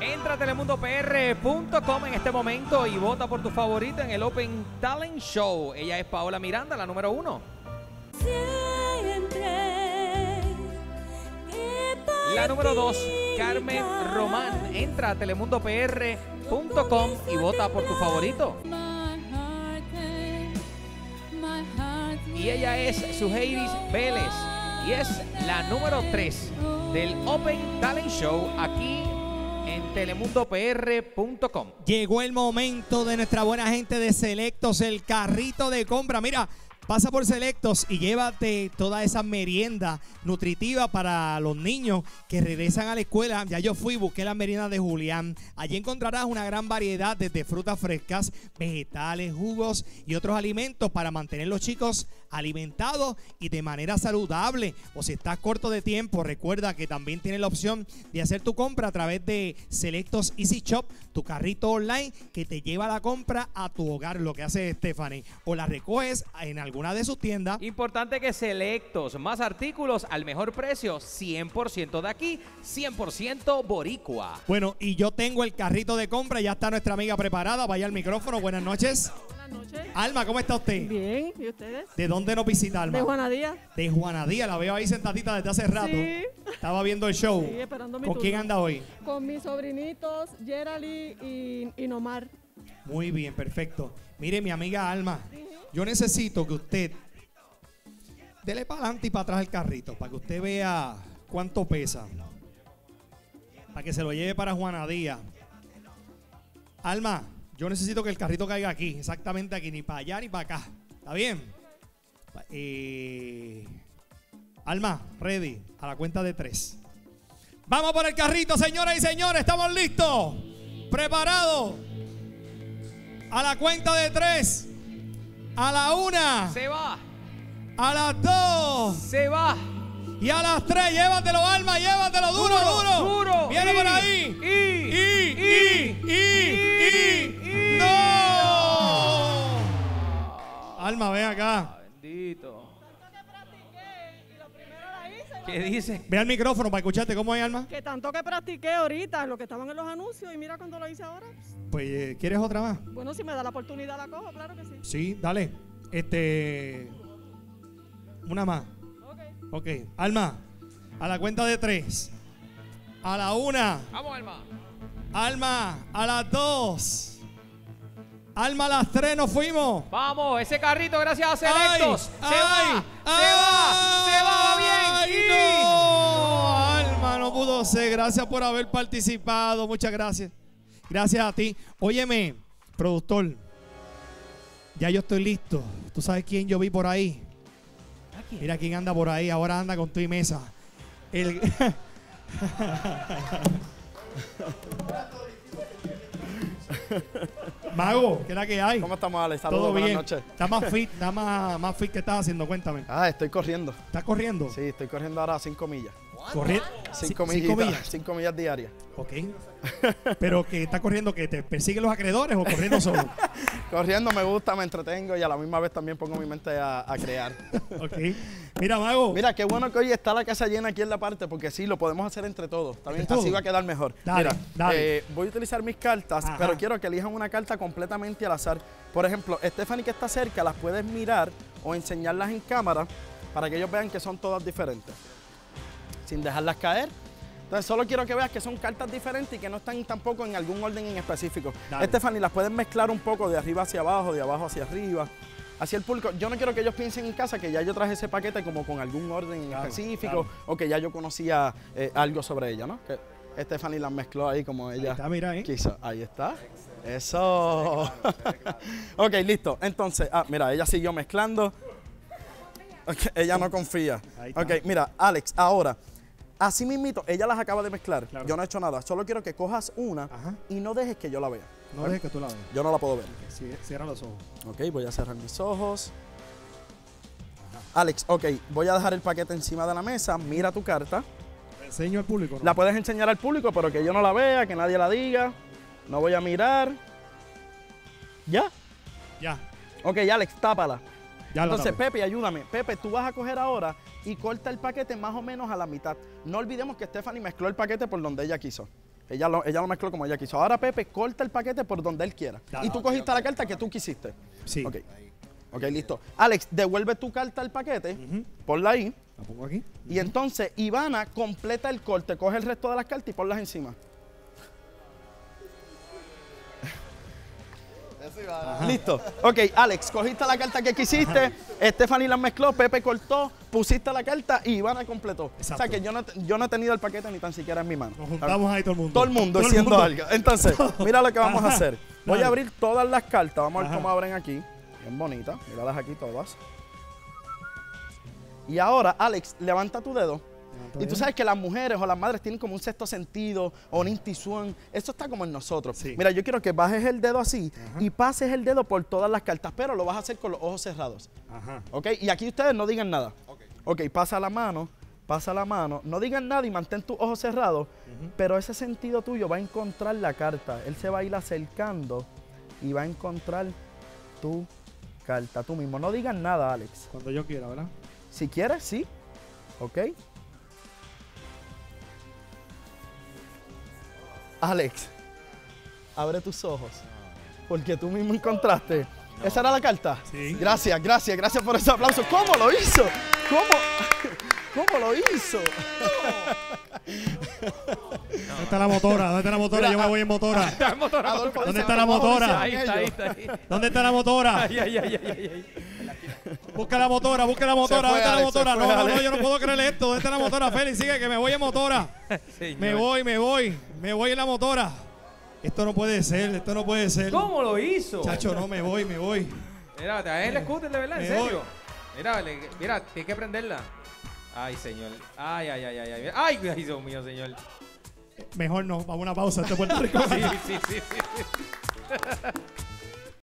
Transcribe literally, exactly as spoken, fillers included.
Entra a telemundo p r punto com en este momento y vota por tu favorita en el Open Talent Show. Ella es Paola Miranda, la número uno. La número dos, Carmen Román. Entra a telemundo p r punto com y vota por tu favorito. Y ella es Sujeiris Vélez y es la número tres del Open Talent Show aquí en telemundo p r punto com. Llegó el momento de nuestra buena gente de Selectos, el carrito de compra. Mira, pasa por Selectos y llévate toda esa merienda nutritiva para los niños que regresan a la escuela. Ya yo fui, busqué la merienda de Julián. Allí encontrarás una gran variedad desde frutas frescas, vegetales, jugos y otros alimentos para mantener los chicos alimentados y de manera saludable. O si estás corto de tiempo, recuerda que también tienes la opción de hacer tu compra a través de Selectos Easy Shop, tu carrito online que te lleva la compra a tu hogar, lo que hace Stephanie, o la recoges en alguna de sus tiendas. Importante que Selectos, más artículos al mejor precio, cien por ciento de aquí, cien por ciento boricua. Bueno, y yo tengo el carrito de compra, ya está nuestra amiga preparada, vaya al micrófono, buenas noches. Buenas noches. Alma, ¿cómo está usted? Bien, ¿y ustedes? ¿De dónde nos visita, Alma? De Juanadía. De Juanadía, la veo ahí sentadita desde hace rato. Sí. Estaba viendo el show. Sí, esperando mi ¿Con turno. quién anda hoy? Con mis sobrinitos, Gerali y, y Nomar. Muy bien, perfecto. Mire, mi amiga Alma, yo necesito que usted dele para adelante y para atrás el carrito, para que usted vea cuánto pesa. Para que se lo lleve para Juanadía. Alma, yo necesito que el carrito caiga aquí, exactamente aquí, ni para allá ni para acá. ¿Está bien? Eh, Alma, ready, a la cuenta de tres. Vamos por el carrito, señoras y señores, ¿estamos listos? ¿Preparados? A la cuenta de tres. A la una. Se va. A las dos. Se va. Y a las tres. Llévatelo, Alma, llévatelo. Duro, duro. Duro. duro. Viene y, por ahí. Y, Y, y, y, y. y, ¡No! Alma, ven acá. Bendito. ¿Qué dice? Ve al micrófono para escucharte. ¿Cómo es, Alma? Que tanto que practiqué ahorita, lo que estaban en los anuncios, y mira cuando lo hice ahora. Pues, eh, ¿quieres otra más? Bueno, si me da la oportunidad la cojo, claro que sí. Sí, dale. Este. Una más. Ok. Ok. Alma, a la cuenta de tres. A la una. Vamos, Alma. Alma, a las dos. Alma, a las tres nos fuimos. Vamos, ese carrito, gracias a Selectos. Ay, se ay, va, se va, se va, va ay, bien. No, Alma, no pudo ser. Gracias por haber participado. Muchas gracias. Gracias a ti. Óyeme, productor. Ya yo estoy listo. ¿Tú sabes quién yo vi por ahí? Mira quién anda por ahí. Ahora anda con tu y mesa. El... Mago, ¿qué es la que hay? ¿Cómo estamos, Alex? Saludos, Todo buenas bien. noches. Está más fit, está más, más fit que estás haciendo. Cuéntame. Ah, estoy corriendo. ¿Estás corriendo? Sí, estoy corriendo ahora cinco millas. Corriendo. Cinco, Cinco millas. millas. Cinco millas diarias. Ok. Pero que está corriendo, que te persiguen los acreedores o corriendo solo. Corriendo me gusta, me entretengo y a la misma vez también pongo mi mente a, a crear. Ok. Mira, Mago. Mira, qué bueno que hoy está la casa llena aquí en la parte, porque sí, lo podemos hacer entre todos. También ¿Entre así todos? va a quedar mejor. Dale, Mira, dale. eh, voy a utilizar mis cartas, Ajá. pero quiero que elijan una carta completamente al azar. Por ejemplo, Stephanie, que está cerca, las puedes mirar o enseñarlas en cámara para que ellos vean que son todas diferentes, sin dejarlas caer. Entonces, solo quiero que veas que son cartas diferentes y que no están tampoco en algún orden en específico. Dale. Stephanie, las pueden mezclar un poco de arriba hacia abajo, de abajo hacia arriba, hacia el público. Yo no quiero que ellos piensen en casa que ya yo traje ese paquete como con algún orden en Claro, específico, claro. o que ya yo conocía eh, algo sobre ella, ¿no? Que Stephanie las mezcló ahí como ella Ahí está, mira ahí. quiso. Ahí está. Eso. Ok, listo. Entonces, ah, mira, ella siguió mezclando. Okay, ella no confía. Ahí está. Ok, mira, Alex, ahora, así mismito, ella las acaba de mezclar. Claro. Yo no he hecho nada. Solo quiero que cojas una Ajá. y no dejes que yo la vea. No dejes que tú la veas. Yo no la puedo ver. Sí, cierra los ojos. Ok, voy a cerrar mis ojos. Alex, ok, voy a dejar el paquete encima de la mesa. Mira tu carta. ¿Le enseño al público? ¿No? La puedes enseñar al público, pero que yo no la vea, que nadie la diga. No voy a mirar. ¿Ya? Ya. Ok, Alex, tápala. Ya lo Entonces, tapé. Pepe, ayúdame. Pepe, tú vas a coger ahora y corta el paquete más o menos a la mitad. No olvidemos que Stephanie mezcló el paquete por donde ella quiso. Ella lo, ella lo mezcló como ella quiso. Ahora Pepe corta el paquete por donde él quiera. Dale. Y tú cogiste la carta que tú quisiste. Sí. Ok. Ok, listo. Alex, devuelve tu carta al paquete. Ujú. Ponla ahí. La pongo aquí. Y entonces Ivana completa el corte, coge el resto de las cartas y ponlas encima. Ajá. Listo. Ok, Alex, cogiste la carta que quisiste, Stephanie la mezcló, Pepe cortó, pusiste la carta y Ivana completó. Exacto. O sea que yo no, yo no he tenido el paquete ni tan siquiera en mi mano. Nos juntamos ahí todo el mundo. Todo el mundo Todo el haciendo mundo. algo. Entonces, mira lo que vamos a Ajá. hacer. Voy Dale. a abrir todas las cartas. Vamos a ver Ajá. cómo abren aquí. Bien bonita. Míralas aquí todas. Y ahora, Alex, levanta tu dedo. Y tú sabes que las mujeres o las madres tienen como un sexto sentido o una intuición. Eso está como en nosotros. Sí. Mira, yo quiero que bajes el dedo así Ajá. y pases el dedo por todas las cartas, pero lo vas a hacer con los ojos cerrados. Ajá. ¿Ok? Y aquí ustedes no digan nada. Ok, pasa la mano, pasa la mano. No digan nada y mantén tus ojos cerrados, pero ese sentido tuyo va a encontrar la carta. Él se va a ir acercando y va a encontrar tu carta tú mismo. No digan nada, Alex. Cuando yo quiera, ¿verdad? Si quieres, sí. ¿Ok? Alex, abre tus ojos. Porque tú mismo encontraste. ¿Esa era la carta? Sí. Gracias, gracias, gracias por ese aplauso. ¿Cómo lo hizo? ¿Cómo? ¿Cómo lo hizo? ¿Dónde está la motora? ¿Dónde está la motora? Mira, yo me voy en motora. Está el motor. Adolfo ¿Dónde dice, está la ¿cómo motora? hicieron Ahí está, ahí ellos? está. Ahí. ¿Dónde está la motora? Ay, ay, ay, ay, ay. Busca la motora, busca la motora. fue, ¿Dónde está la Alex, motora? se No, fue, no, no, Alex. yo no puedo creer esto. ¿Dónde está la motora? Félix, sigue que me voy en motora. Señor. Me voy, me voy. Me voy en la motora. Esto no puede ser, esto no puede ser. ¿Cómo lo hizo? Chacho, no, me voy, me voy. Mira, a él el scooter de verdad, en Me voy. serio. Mira, le- mira, tienes que prenderla. Ay, señor. Ay, ay, ay, ay, ay. Ay, ay, Dios mío, señor. Mejor no, vamos a una pausa. Este es Puerto Rico. Sí, sí, sí, sí.